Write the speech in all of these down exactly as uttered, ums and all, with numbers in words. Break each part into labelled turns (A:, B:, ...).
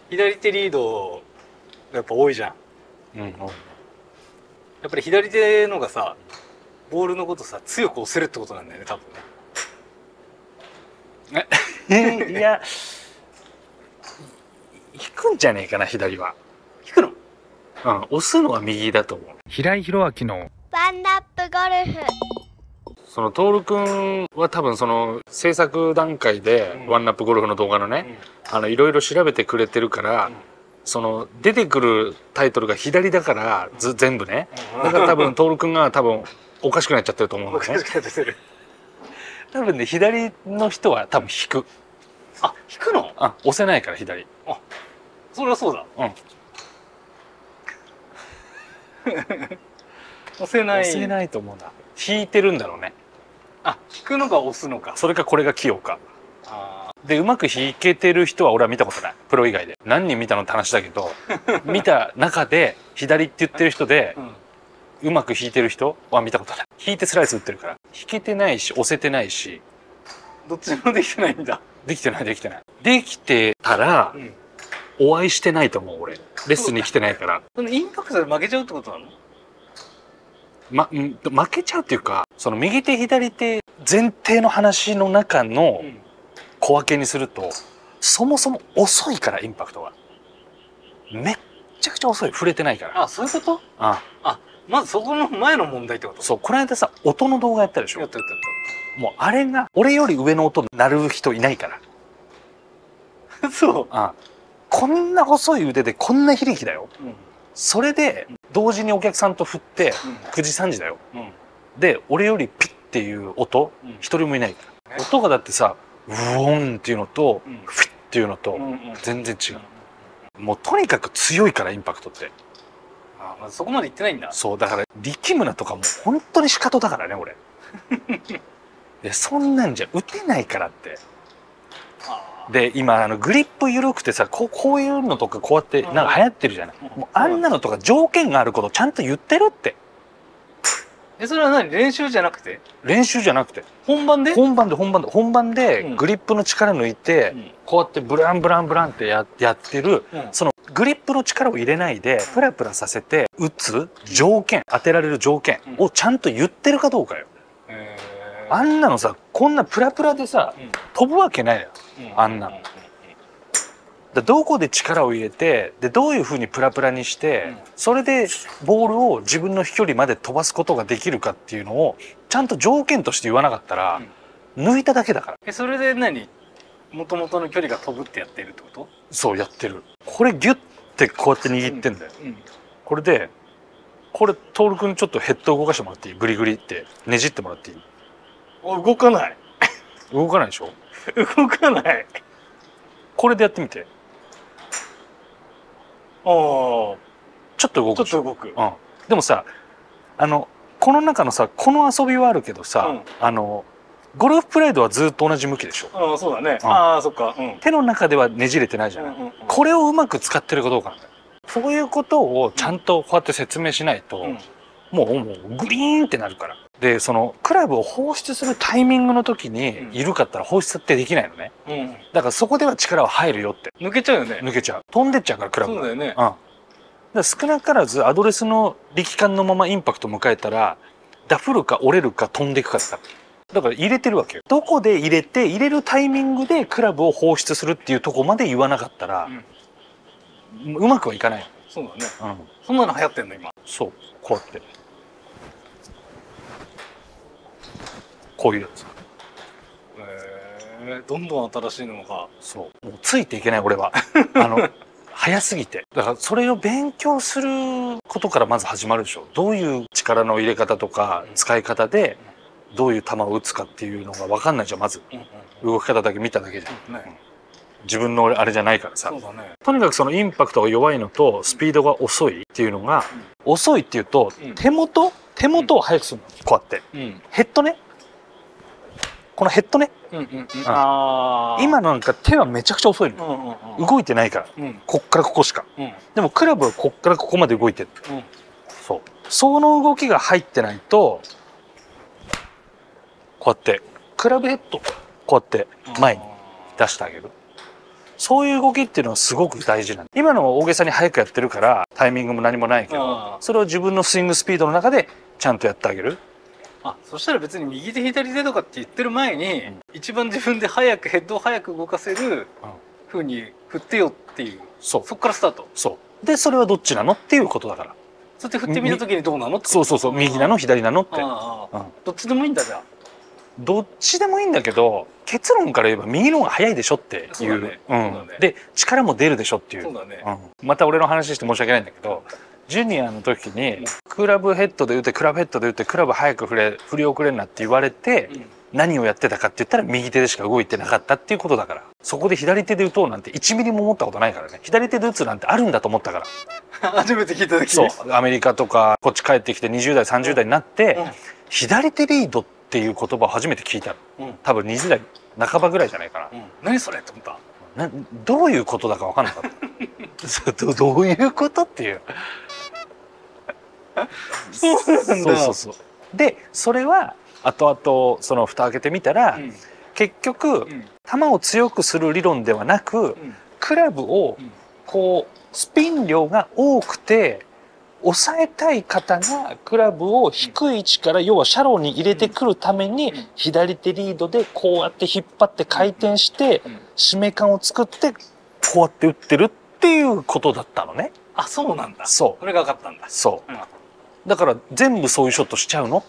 A: 左手リードがやっぱ多いじゃん。
B: うん、うん、
A: やっぱり左手のがさ、ボールのことさ強く押せるってことなんだよね、多分
B: ね。いや、引くんじゃねえかな、左は。
A: 引くの？
B: うん、押すのは右だと思う。平井宏明の
C: ワンナップゴルフ。
B: その徹くんは多分その制作段階で、
A: うん、
B: ワンナップゴルフの動画のね、うん、あのいろいろ調べてくれてるから、うん、その出てくるタイトルが左だからず全部ね、うん、だから多分徹くんが多分おかしくなっちゃってると思うんだよね。多分ね、左の人は多分引く。
A: あ、引くの？
B: あ、押せないから左。
A: あ、それはそうだ。うん。押せない。
B: 押せないと思うんだ。引いてるんだろうね。
A: あ、引くのが押すのか。
B: それかこれが器用か。あで、うまく引けてる人は俺は見たことない。プロ以外で。何人見たのって話だけど、見た中で左って言ってる人で、うん、うまく引いてる人は見たことない。引いてスライス打ってるから。引けてないし、押せてないし。
A: どっちもできてないんだ。
B: できてない、できてない。できてたら、うん、お会いしてないと思う、俺。レッスンに来てないから。
A: そのインパクトで負けちゃうってことなの？
B: ま、負けちゃうっていうか、その右手左手前提の話の中の小分けにすると、うん、そもそも遅いからインパクトがめっちゃくちゃ遅い。触れてないから。
A: あ、そういうこと？
B: あ
A: あ、まずそこの前の問題ってこと？
B: そう、この間さ音の動画やったでしょ。
A: やったやったやった。
B: もうあれが俺より上の音鳴る人いないから
A: そう。
B: あこんな細い腕でこんな非力だよ、うん、それで同時にお客さんと振ってくじさんじだよ、うん、で俺よりピッっていう音一、うん、人もいないから、ね、音がだってさウォンっていうのと、うん、フィッっていうのと全然違う、うん、もうとにかく強いからインパクトって。
A: あ、まずそこまでいってないんだ。
B: そうだから力むなとかも本当にシカトだからね俺でそんなんじゃ打てないからって。で今あのグリップ緩くてさ こ, こういうのとかこうやってなんか流行ってるじゃない、うん、もうあんなのとか条件があることちゃんと言ってるって。
A: え、それは何？練習じゃなくて？
B: 練習じゃなくて
A: 本番で
B: 本番で本番で本番でグリップの力抜いて、うん、こうやってブランブランブランって や, やってる、うん、そのグリップの力を入れないでプラプラさせて打つ条件、当てられる条件をちゃんと言ってるかどうかよ、うん、あんなのさこんなプラプラでさ、うん、飛ぶわけないよ、うん、あんなの。だどこで力を入れてでどういうふうにプラプラにして、うん、それでボールを自分の飛距離まで飛ばすことができるかっていうのをちゃんと条件として言わなかったら、うん、抜いただけだから。
A: え、それで何？元々の距離が飛ぶってやってるってこと？
B: そうやってる。これギュッてこうやって握ってんだよ、うんうん、これでこれ徹君ちょっとヘッド動かしてもらっていい？グリグリってねじってもらっていい？
A: お、動かない。
B: 動かないでしょ？
A: 動かない。
B: これでやってみて。
A: ああ、ちょ
B: っと動く。
A: ちょっと動く。
B: うん。でもさ、あのこの中のさこの遊びはあるけどさ、うん、あのゴルフプライドはずっと同じ向きでしょ。
A: ああ、そうだね。うん、ああ、そっか、うん。
B: 手の中ではねじれてないじゃない、うんうんうん、これをうまく使ってるかどうかなんだよ。そういうことをちゃんとこうやって説明しないと、うん、もうもうグリーンってなるから。でそのクラブを放出するタイミングの時に緩かったら放出ってできないのね、うん、だからそこでは力は入るよって。
A: 抜けちゃうよね。
B: 抜けちゃう。飛んでっちゃうからクラブが。
A: そうだよね。うん、
B: だから少なからずアドレスの力感のままインパクト迎えたらダフるか折れるか飛んでいくかってだから入れてるわけよ。どこで入れて入れるタイミングでクラブを放出するっていうとこまで言わなかったら、うん、うまくはいかない。
A: そうだね、うん、そんなの流行ってんの今。そう、
B: こうやってこういうやつ。
A: へえ、どんどん新しいのが。
B: そう、もうついていけない俺はあの早すぎて。だからそれを勉強することからまず始まるでしょ。どういう力の入れ方とか使い方でどういう球を打つかっていうのが分かんないじゃんまず。動き方だけ見ただけじゃん、うんね、自分のあれじゃないからさ。そうだね。とにかくそのインパクトが弱いのとスピードが遅いっていうのが、うん、遅いっていうと手元手元を速くするの、こうやって、うん、ヘッドね、このヘッドね、今なんか手はめちゃくちゃ遅いの、動いてないから、うん、こっからここしか、うん、でもクラブはこっからここまで動いてる、うん、そうその動きが入ってないとこうやってクラブヘッドこうやって前に出してあげる。 そういう動きっていうのはすごく大事なんだ。今のは大げさに早くやってるからタイミングも何もないけ
A: あ
B: ど、
A: あ
B: それを自分のスイングスピードの中でちゃんとやってあげる。
A: あ、そしたら別に右手左手とかって言ってる前に、
B: うん
A: 一番自分で早くヘッドを早く動かせる風に振ってよっていう、
B: そう
A: そっからスタート。
B: そうでそれはどっちなのっていうことだから。
A: そうやって振ってみた時にどうなのってこと。
B: そうそうそう、右なの左なのって。
A: ああ、
B: うん
A: どっちでもいいんだじゃあ。
B: どっちでもいいんだけど結論から言えば右の方が早いでしょっていう。
A: そうだね
B: うん
A: そうだね
B: で力も出るでしょっていう。
A: そうだね。
B: うん、また俺の話して申し訳ないんだけど、ジュニアの時にクラブヘッドで打ってクラブヘッドで打ってクラブ早く振れ振り遅れんなって言われて、
A: うん
B: 何をやってたかって言ったら右手でしか動いてなかったっていうことだから。そこで左手で打とうなんていちミリも思ったことないからね。左手で打つなんてあるんだと思ったから。
A: 初めて聞いた時
B: そうアメリカとかこっち帰ってきてにじゅう代さんじゅう代になって、
A: うん
B: 左手リードっていう言葉を初めて聞いたの。
A: うん
B: 多分にじゅう代半ばぐらいじゃないかな。
A: うん、何それって思った。
B: などういうことだか分かんなかったそうどどういうことっていう。
A: そうなんだ。
B: そうそうそうでそれは後々その蓋開けてみたら、
A: うん
B: 結局、
A: うん
B: 球を強くする理論ではなく、
A: うん
B: クラブを
A: うん
B: こうスピン量が多くて抑えたい方がクラブを低い位置から要はシャローに入れてくるために
A: うん
B: 左手リードでこうやって引っ張って回転して
A: うん
B: 締め感を作ってこうやって打ってるっていうことだったのね。
A: あ、そうなんだ。
B: そ
A: それが分かったんだ
B: う。そう
A: うん
B: だから全部そういうショットしちゃうのって、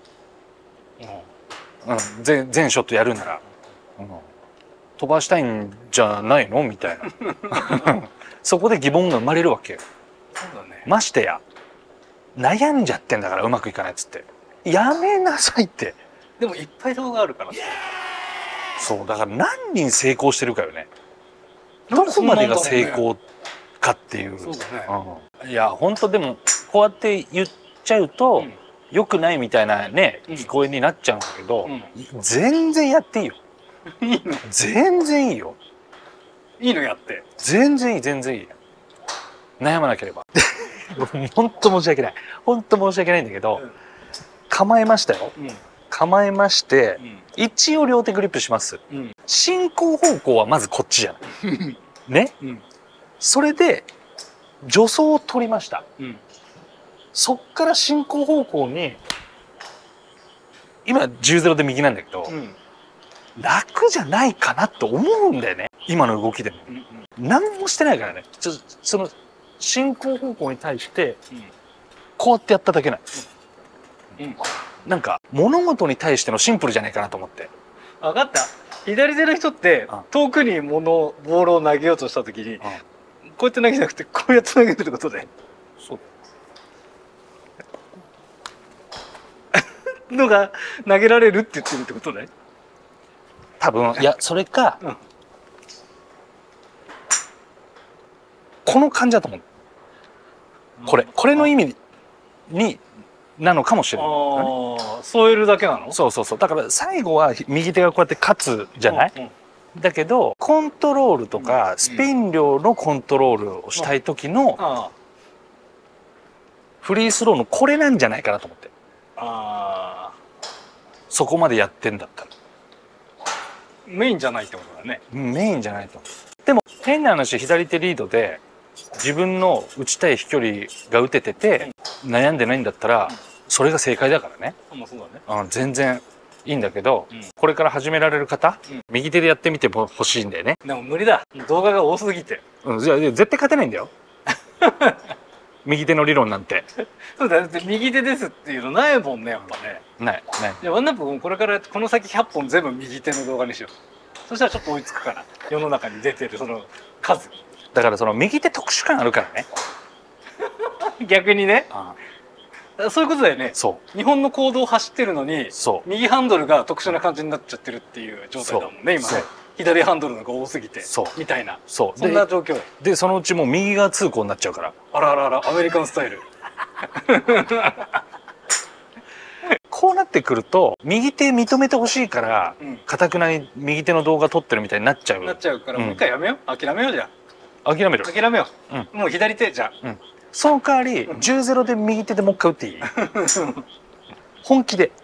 B: うん、全全ショットやるなら、うん、飛ばしたいんじゃないのみたいなそこで疑問が生まれるわけよ。
A: そうだね。
B: ましてや悩んじゃってんだからうまくいかないっつってやめなさいって。
A: でもいっぱい動画あるからね。
B: そうだから何人成功してるかよね。どこまでが成功かっていう。
A: そうだね。
B: うん、いや本当でもこうやって言っちゃうと、
A: うん
B: 良くないみたいなね
A: うん
B: 聞こえになっちゃうんだけど、
A: うん
B: 全然やっていいよ。
A: いいの
B: 全然いいよ。
A: いいのやって。
B: 全然いい全然いい。悩まなければ本当申し訳ない本当申し訳ないんだけど、
A: うん
B: 構えましたよ。
A: うん
B: 構えまして
A: うん
B: 一応両手グリップします。
A: うん
B: 進行方向はまずこっちじゃないね。
A: うん
B: それで助走を取りました。
A: うん
B: そっから進行方向に今じゅうゼロで右なんだけど、
A: うん
B: 楽じゃないかなと思うんだよね今の動きでも。
A: うん
B: 何もしてないからね。ちょその進行方向に対して
A: うん
B: こうやってやっただけなんです。
A: うん
B: なんか物事に対してのシンプルじゃないかなと思って。
A: 分かった。左手の人って
B: うん
A: 遠くに物ボールを投げようとした時に
B: うん
A: こうやって投げなくてこうやって投げるってことで
B: そう
A: のが投げられるって言ってるってことね。
B: 多分いやそれか、
A: うん
B: この感じだと思う。これこれの意味になのかもしれない、ね。
A: ああ添えるだけなの。
B: そうそうそうだから最後は右手がこうやって勝つじゃない、
A: うんうん
B: だけどコントロールとかスピン量のコントロールをしたい時の
A: あ
B: フリースローのこれなんじゃないかなと思って。
A: ああ
B: そこまでやってんだったら
A: メインじゃないってことだね。
B: メインじゃないと思う。でも変な話左手リードで自分の打ちたい飛距離が打ててて悩んでないんだったらそれが正解だからね、
A: まあそうだね。
B: うん、全然いいんだけど、
A: うん
B: これから始められる方、
A: うん
B: 右手でやってみても欲しいんだよね。
A: でも無理だ。動画が多すぎて。
B: うん、じゃあ絶対勝てないんだよ右手の理論なんて
A: そうだよ。だって右手ですっていうのないもんねやっぱね。
B: ないない。
A: じゃあワンナップこれからこの先ひゃっぽん全部右手の動画にしよう。そしたらちょっと追いつくから世の中に出てるその数。
B: だからその右手特殊感あるからね。
A: 逆にね。
B: あ
A: そういうことだよね。
B: そう
A: 日本の公道を走ってるのに
B: そう
A: 右ハンドルが特殊な感じになっちゃってるっていう状態だもんね今ね
B: そう。
A: 左ハンドルのが多すぎて
B: そう
A: みたいな
B: そう
A: そんな状況。
B: でそのうちもう右側通行になっちゃうから。
A: あらあらあらアメリカンスタイル。
B: こうなってくると右手認めてほしいから
A: うん
B: かたくなに右手の動画撮ってるみたいになっちゃう。
A: なっちゃうから
B: うん
A: もう一回やめよう。諦めようじゃ
B: 諦める
A: あ。諦めよ
B: うん
A: う。もう左手じゃあ。
B: その代わりじゅうゼロで右手でもう一回打っていい本気で。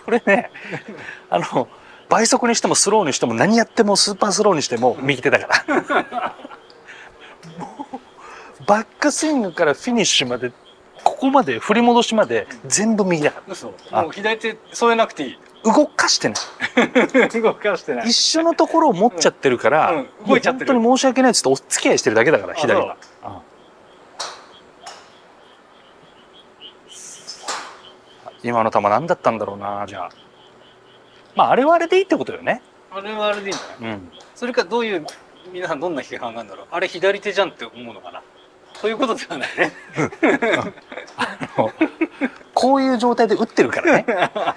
B: これねあの倍速にしてもスローにしても何やってもスーパースローにしても右手だからもうバックスイングからフィニッシュまでここまで振り戻しまで全部右だから。
A: 嘘。もう左手添えなくていい。
B: 動かしてない
A: 動かしてない。
B: 一緒のところを持っちゃってるから、
A: うんうん動いちゃってる
B: もう本当に申し訳ないっつってお付き合いしてるだけだから左は。うん今の球何だったんだろうな。じゃあまああれはあれでいいってことよね。
A: あれはあれでいいんじゃない？
B: うん
A: それかどういう皆さんどんな批判なんだろう。あれ左手じゃんって思うのかな。そういうことではないね。
B: あのこういう状態で打ってるからね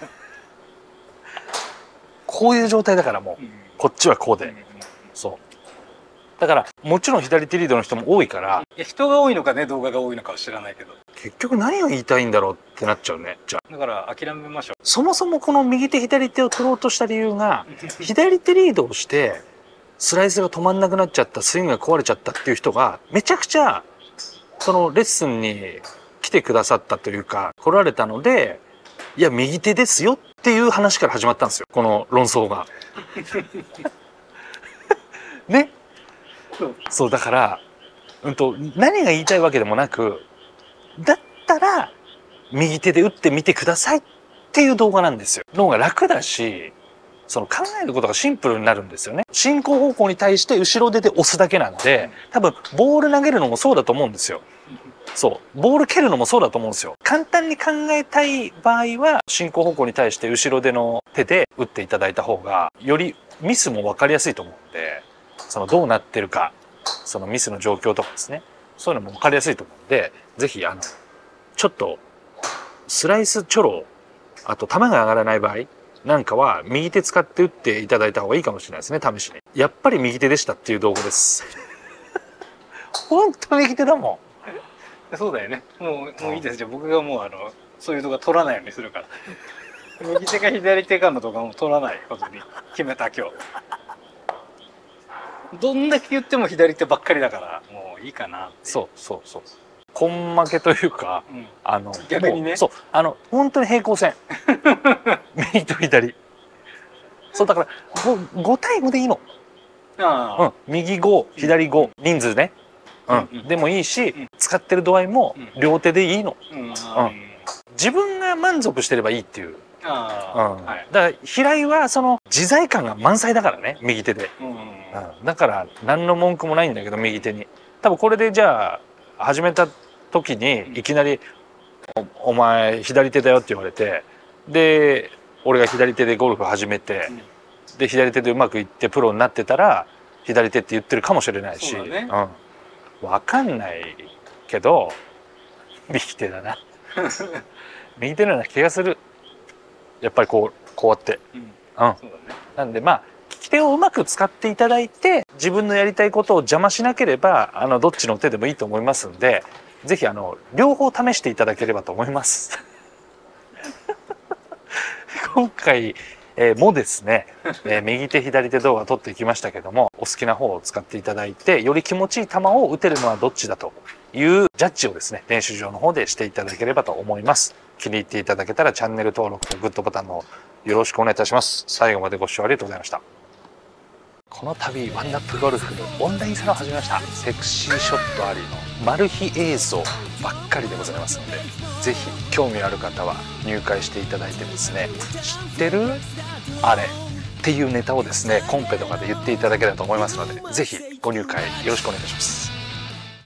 B: こういう状態だからもうこっちはこうで、そうだからもちろん左手リードの人も多いから、
A: いや人が多いのかね動画が多いのかは知らないけど、
B: 結局何を言いたいんだろうってなっちゃうね。じゃあ
A: だから諦めましょ
B: そもそもこの右手左手を取ろうとした理由が左手リードをしてスライスが止まんなくなっちゃった、スイングが壊れちゃったっていう人がめちゃくちゃそのレッスンに来てくださったというか来られたので、いや右手ですよっていう話から始まったんですよ、この論争がね。
A: そう
B: そうだから、うんと、何が言いたいわけでもなく、だったら右手で打ってみてくださいっていう動画なんですよ。の方が楽だし、その考えることがシンプルになるんですよね。進行方向に対して後ろ手で押すだけなんで、多分ボール投げるのもそうだと思うんですよ。そうボール蹴るのもそうだと思うんですよ。簡単に考えたい場合は進行方向に対して後ろ手の手で打っていただいた方がよりミスも分かりやすいと思うんで、そのどうなってるか、そのミスの状況とかですね、そういうのも分かりやすいと思うんで、ぜひあのちょっとスライスチョロ、あと球が上がらない場合なんかは右手使って打っていただいた方がいいかもしれないですね。試しにやっぱり右手でしたっていう動画です本当右手だもん。
A: そうだよね。もうもういいです。じゃあ僕がもうあのそういう動画撮らないようにするから右手か左手かの動画も撮らないことに決めた今日。どんだけ言っても左手ばっかりだからもういいかなって。
B: そうそうそう根負けというか、
A: うん、
B: あの
A: 逆にね、
B: そうあの本当に平行線右と左、そうだから ご, ご対ごでいいの。
A: ああ、
B: うん、右ご左ご、人数ね、うん
A: うんうん、
B: でもいいし、
A: うん、
B: 使ってる度合いも両手でいいの、
A: うんうん、
B: 自分が満足してればいいっていう。
A: あ
B: うん
A: はい、
B: だから平井はその自在感が満載だからね右手で、
A: うんうん、
B: うん、だから何の文句もないんだけど右手に多分これでじゃあ始めた時にいきなり「お, お前左手だよ」って言われて、で俺が左手でゴルフ始めて、うん、で左手でうまくいってプロになってたら左手って言ってるかもしれないし、う、ね、うん、分かんないけど右手だな右手のような気がする。やっぱりこうこうやって、うん、うん、そうだね。なんでまあ利き手をうまく使っていただいて自分のやりたいことを邪魔しなければあのどっちの手でもいいと思いますんで、ぜひあの両方試していただければと思います今回、えー、もですね、えー、右手左手動画撮っていきましたけども、お好きな方を使っていただいてより気持ちいい球を打てるのはどっちだというジャッジをですね練習場の方でしていただければと思います。気に入っていただけたらチャンネル登録とグッドボタンのよろしくお願いいたします。最後までご視聴ありがとうございました。この度ワンナップゴルフオンラインサロンを始めました。セクシーショットありのマル秘映像ばっかりでございますので、ぜひ興味ある方は入会していただいてですね、知ってるあれっていうネタをですねコンペとかで言っていただければと思いますので、ぜひご入会よろしくお願いします。